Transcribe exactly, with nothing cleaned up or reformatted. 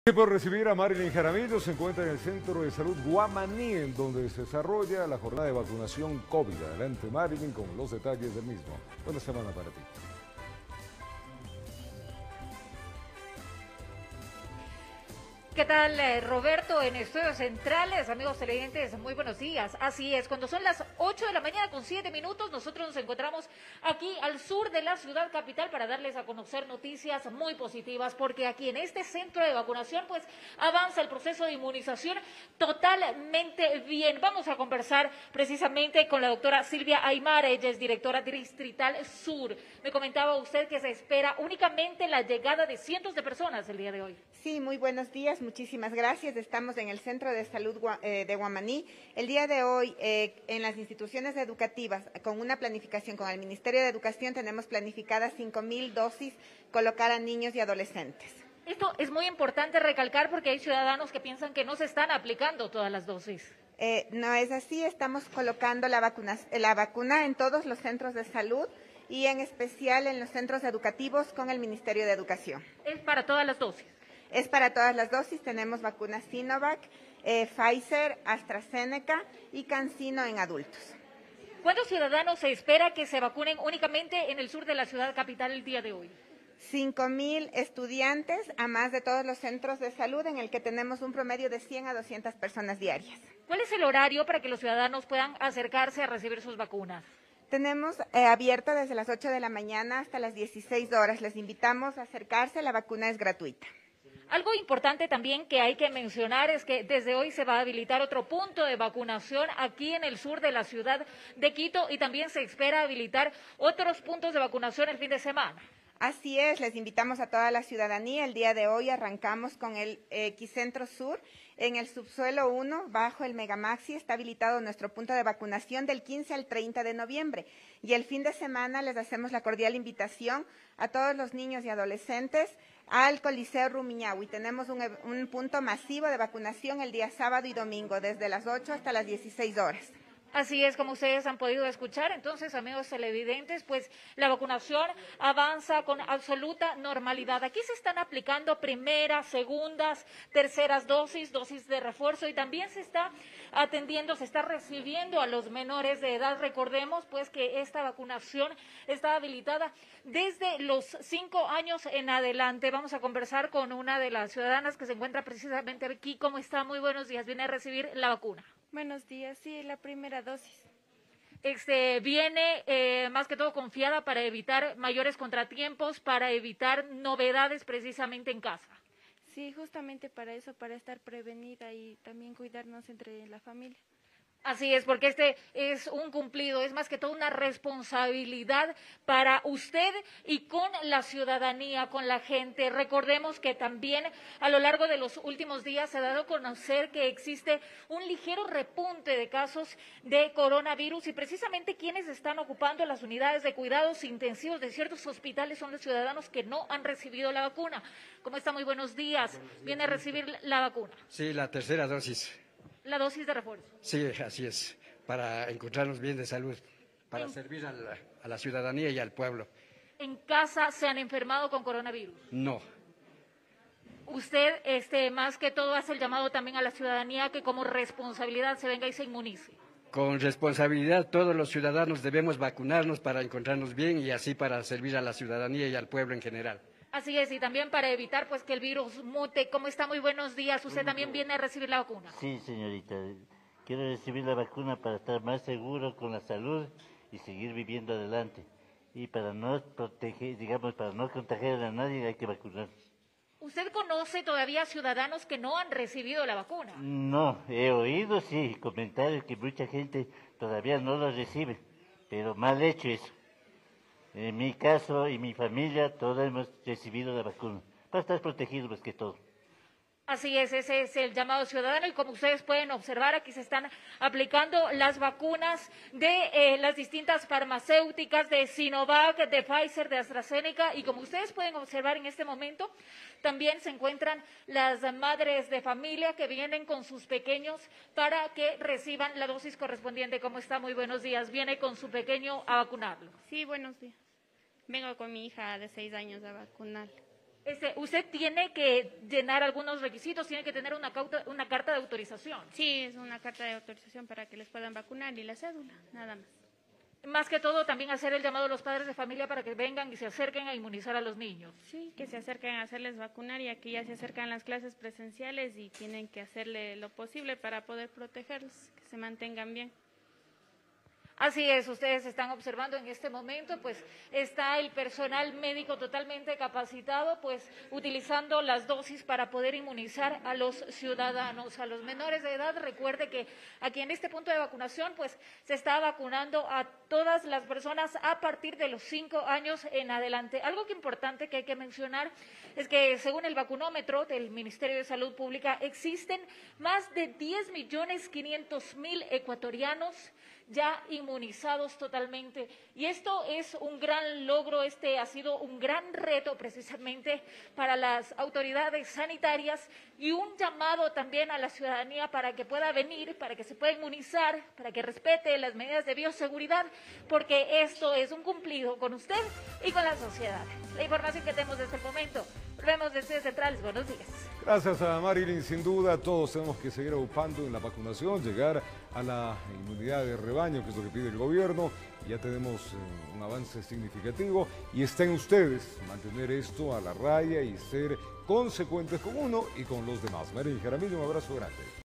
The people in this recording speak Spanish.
Por recibir a Marilyn Jaramillo, se encuentra en el Centro de Salud Guamaní, en donde se desarrolla la jornada de vacunación COVID. Adelante, Marilyn, con los detalles del mismo. Buena semana para ti. ¿Qué tal, Roberto? En Estudios Centrales, amigos televidentes, muy buenos días. Así es, cuando son las ocho de la mañana con siete minutos, nosotros nos encontramos aquí al sur de la ciudad capital para darles a conocer noticias muy positivas, porque aquí en este centro de vacunación, pues, avanza el proceso de inmunización totalmente bien. Vamos a conversar precisamente con la doctora Silvia Aymar, ella es directora distrital sur. Me comentaba usted que se espera únicamente la llegada de cientos de personas el día de hoy. Sí, muy buenos días, muchísimas gracias. Estamos en el Centro de Salud de Guamaní. El día de hoy, eh, en las instituciones educativas, con una planificación con el Ministerio de Educación, tenemos planificadas cinco mil dosis colocar a niños y adolescentes. Esto es muy importante recalcar porque hay ciudadanos que piensan que no se están aplicando todas las dosis. Eh, no es así, estamos colocando la vacuna, la vacuna en todos los centros de salud y en especial en los centros educativos con el Ministerio de Educación. Es para todas las dosis. Es para todas las dosis, tenemos vacunas Sinovac, eh, Pfizer, AstraZeneca y CanSino en adultos. ¿Cuántos ciudadanos se espera que se vacunen únicamente en el sur de la ciudad capital el día de hoy? cinco mil estudiantes, a más de todos los centros de salud, en el que tenemos un promedio de cien a doscientas personas diarias. ¿Cuál es el horario para que los ciudadanos puedan acercarse a recibir sus vacunas? Tenemos eh, abierto desde las ocho de la mañana hasta las dieciséis horas. Les invitamos a acercarse, la vacuna es gratuita. Algo importante también que hay que mencionar es que desde hoy se va a habilitar otro punto de vacunación aquí en el sur de la ciudad de Quito y también se espera habilitar otros puntos de vacunación el fin de semana. Así es, les invitamos a toda la ciudadanía. El día de hoy arrancamos con el eh, Quicentro Sur. En el subsuelo uno, bajo el Megamaxi, está habilitado nuestro punto de vacunación del quince al treinta de noviembre. Y el fin de semana les hacemos la cordial invitación a todos los niños y adolescentes al Coliseo Rumiñahui. Tenemos un, un punto masivo de vacunación el día sábado y domingo, desde las ocho hasta las dieciséis horas. Así es, como ustedes han podido escuchar. Entonces, amigos televidentes, pues la vacunación avanza con absoluta normalidad. Aquí se están aplicando primeras, segundas, terceras dosis, dosis de refuerzo y también se está atendiendo, se está recibiendo a los menores de edad. Recordemos pues que esta vacunación está habilitada desde los cinco años en adelante. Vamos a conversar con una de las ciudadanas que se encuentra precisamente aquí. ¿Cómo está? Muy buenos días. Viene a recibir la vacuna. Buenos días, sí, la primera dosis. Este, viene eh, más que todo confiada para evitar mayores contratiempos, para evitar novedades precisamente en casa. Sí, justamente para eso, para estar prevenida y también cuidarnos entre la familia. Así es, porque este es un cumplido, es más que todo una responsabilidad para usted y con la ciudadanía, con la gente. Recordemos que también a lo largo de los últimos días se ha dado a conocer que existe un ligero repunte de casos de coronavirus y precisamente quienes están ocupando las unidades de cuidados intensivos de ciertos hospitales son los ciudadanos que no han recibido la vacuna. ¿Cómo está? Muy buenos días. Viene a recibir la vacuna. Sí, la tercera dosis. La dosis de refuerzo. Sí, así es, para encontrarnos bien de salud, para en... servir a la, a la ciudadanía y al pueblo. ¿En casa se han enfermado con coronavirus? No. Usted, este, más que todo, hace el llamado también a la ciudadanía que como responsabilidad se venga y se inmunice. Con responsabilidad, todos los ciudadanos debemos vacunarnos para encontrarnos bien y así para servir a la ciudadanía y al pueblo en general. Así es, y también para evitar pues que el virus mute. ¿Cómo está? Muy buenos días. ¿Usted también viene a recibir la vacuna? Sí, señorita. Quiero recibir la vacuna para estar más seguro con la salud y seguir viviendo adelante. Y para no proteger, digamos, para no contagiar a nadie hay que vacunar. ¿Usted conoce todavía ciudadanos que no han recibido la vacuna? No, he oído, sí, comentarios que mucha gente todavía no lo recibe, pero mal hecho eso. En mi caso y mi familia, todos hemos recibido la vacuna, para estar protegidos más que todo. Así es, ese es el llamado ciudadano y como ustedes pueden observar, aquí se están aplicando las vacunas de eh, las distintas farmacéuticas, de Sinovac, de Pfizer, de AstraZeneca y como ustedes pueden observar en este momento, también se encuentran las madres de familia que vienen con sus pequeños para que reciban la dosis correspondiente. ¿Cómo está? Muy buenos días. Viene con su pequeño a vacunarlo. Sí, buenos días. Vengo con mi hija de seis años a vacunar. Este, usted tiene que llenar algunos requisitos, tiene que tener una, cauta, una carta de autorización. Sí, es una carta de autorización para que les puedan vacunar y la cédula, nada más. Más que todo, también hacer el llamado a los padres de familia para que vengan y se acerquen a inmunizar a los niños. Sí, que se acerquen a hacerles vacunar, y aquí ya se acercan las clases presenciales y tienen que hacerle lo posible para poder protegerlos, que se mantengan bien. Así es, ustedes están observando en este momento, pues está el personal médico totalmente capacitado, pues utilizando las dosis para poder inmunizar a los ciudadanos, a los menores de edad. Recuerde que aquí en este punto de vacunación, pues se está vacunando a todas las personas a partir de los cinco años en adelante. Algo que importante que hay que mencionar es que según el vacunómetro del Ministerio de Salud Pública, existen más de diez millones quinientos mil ecuatorianos ya inmunizados totalmente. Y esto es un gran logro, este ha sido un gran reto precisamente para las autoridades sanitarias, y un llamado también a la ciudadanía para que pueda venir, para que se pueda inmunizar, para que respete las medidas de bioseguridad, porque esto es un cumplido con usted y con la sociedad. La información que tenemos desde el momento. Volvemos desde Centrales. Buenos días. Gracias a Marilyn. Sin duda, todos tenemos que seguir ocupando en la vacunación, llegar a la inmunidad de rebaño, que es lo que pide el gobierno. Ya tenemos eh, un avance significativo y está en ustedes mantener esto a la raya y ser consecuentes con uno y con los demás. Marilyn Jaramillo, un abrazo grande.